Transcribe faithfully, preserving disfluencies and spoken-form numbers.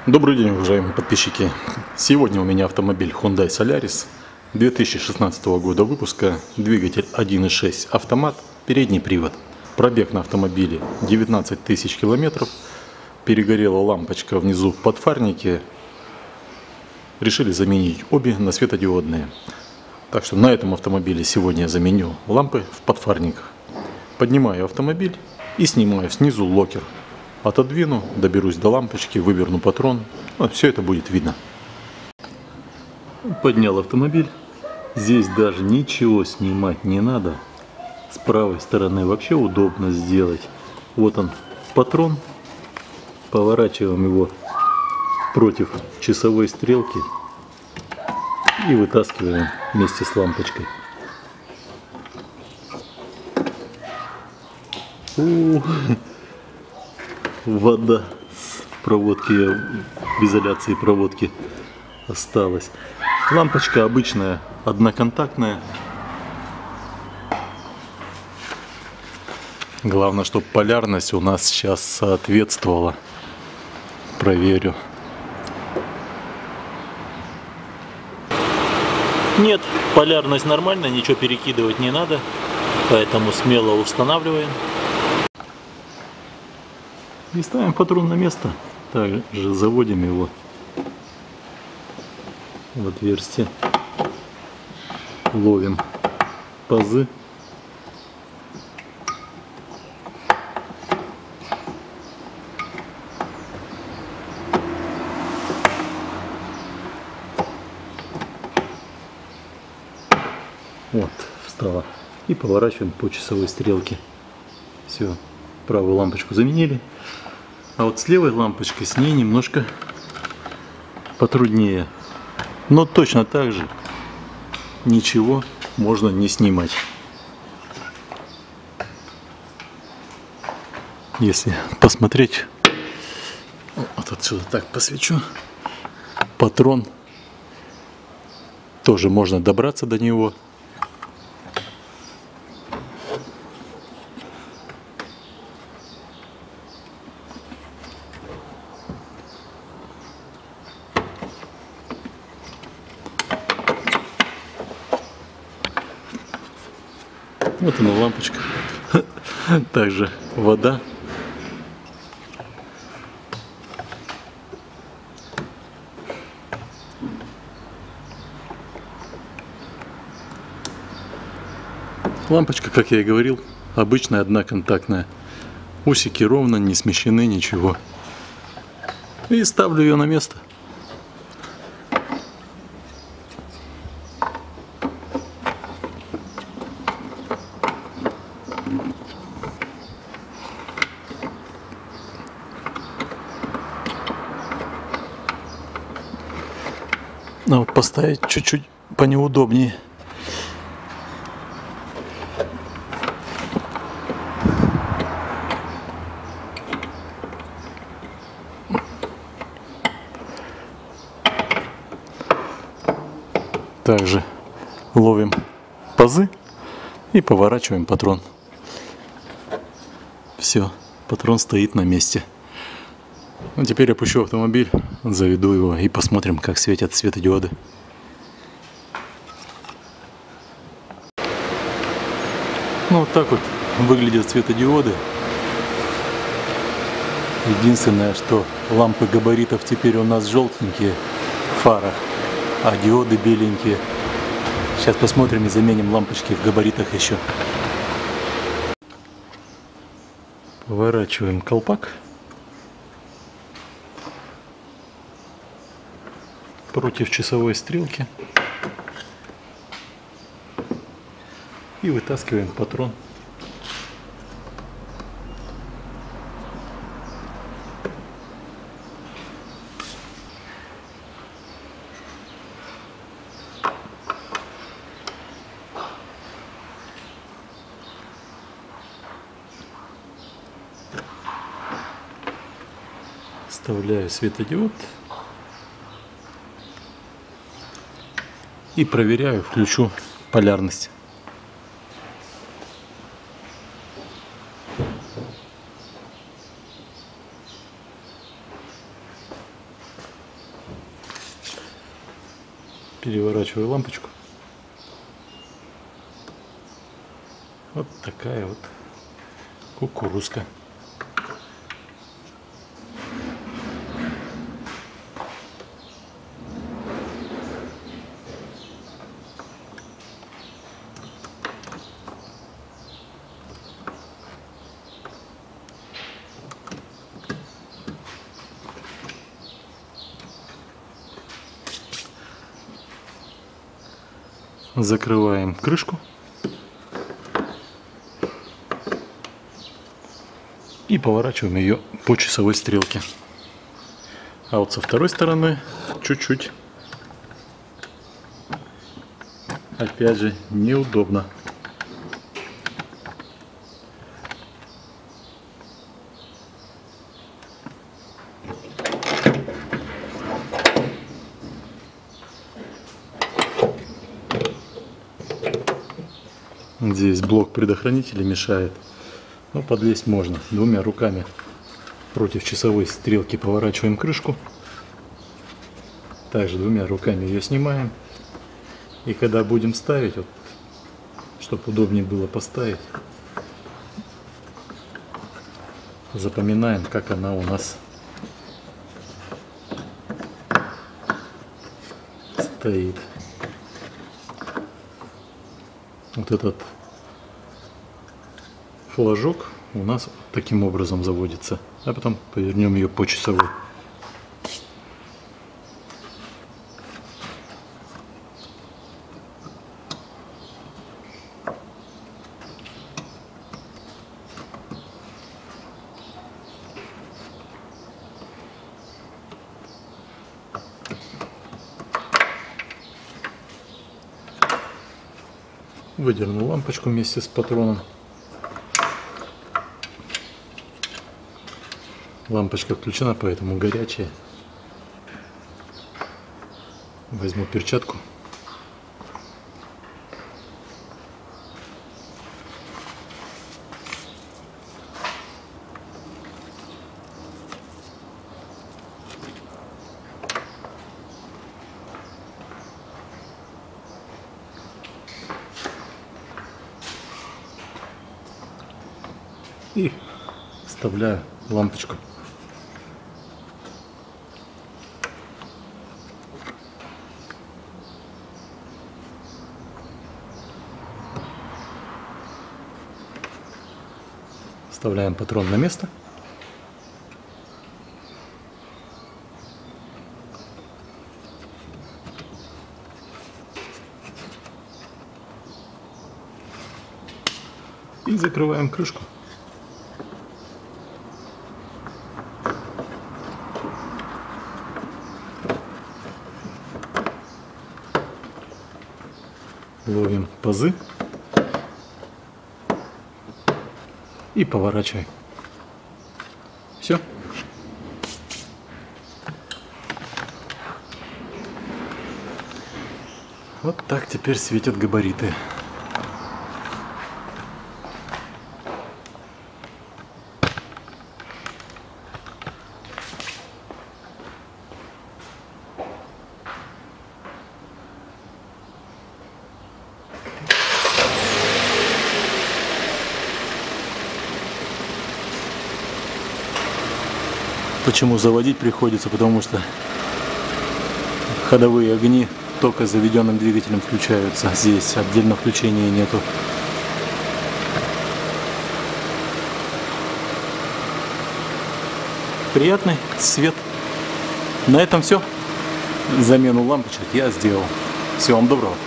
Добрый день, уважаемые подписчики! Сегодня у меня автомобиль Hyundai Solaris две тысячи шестнадцатого года выпуска, двигатель один и шесть автомат, передний привод. Пробег на автомобиле девятнадцать тысяч километров, перегорела лампочка внизу в подфарнике, решили заменить обе на светодиодные. Так что на этом автомобиле сегодня я заменю лампы в подфарниках. Поднимаю автомобиль и снимаю снизу локер. Отодвину, доберусь до лампочки, выверну патрон. Ну, все это будет видно. Поднял автомобиль. Здесь даже ничего снимать не надо. С правой стороны вообще удобно сделать. Вот он, патрон. Поворачиваем его против часовой стрелки и вытаскиваем вместе с лампочкой. У-у-у. Вода в проводке, в изоляции проводки осталась. Лампочка обычная, одноконтактная. Главное, чтобы полярность у нас сейчас соответствовала. Проверю. Нет, полярность нормальная, ничего перекидывать не надо. Поэтому смело устанавливаем. И ставим патрон на место. Также заводим его в отверстие. Ловим пазы. Вот, встала. И поворачиваем по часовой стрелке. Все, правую лампочку заменили. А вот с левой лампочкой, с ней немножко потруднее. Но точно так же ничего можно не снимать. Если посмотреть, вот отсюда так посвечу, патрон, тоже можно добраться до него. Вот она, лампочка. Также вода. Лампочка, как я и говорил, обычная одноконтактная. Усики ровно, не смещены, ничего. И ставлю ее на место. Но вот поставить чуть-чуть понеудобнее. Также ловим пазы и поворачиваем патрон. Все, патрон стоит на месте. Ну, теперь опущу автомобиль, заведу его и посмотрим, как светят светодиоды. Ну, вот так вот выглядят светодиоды. Единственное, что лампы габаритов теперь у нас желтенькие в фарах, а диоды беленькие. Сейчас посмотрим и заменим лампочки в габаритах еще. Поворачиваем колпак против часовой стрелки и вытаскиваем патрон. Вставляю светодиод и проверяю, включу полярность. Переворачиваю лампочку. Вот такая вот кукурузка. Закрываем крышку и поворачиваем ее по часовой стрелке. А вот со второй стороны чуть-чуть, опять же, неудобно. Здесь блок предохранителя мешает, но подлезть можно. Двумя руками против часовой стрелки поворачиваем крышку. Также двумя руками ее снимаем. И когда будем ставить, вот, чтобы удобнее было поставить, запоминаем, как она у нас стоит. Вот этот флажок у нас таким образом заводится, а потом повернем ее по часовой. Выдернул лампочку вместе с патроном. Лампочка включена, поэтому горячая. Возьму перчатку. И вставляю лампочку. Вставляем патрон на место. И закрываем крышку. Ловим пазы и поворачиваем. Все. Вот так теперь светят габариты. Почему заводить приходится? Потому что ходовые огни только заведенным двигателем включаются. Здесь отдельно включения нету. Приятный свет. На этом все. Замену лампочек я сделал. Всего вам доброго.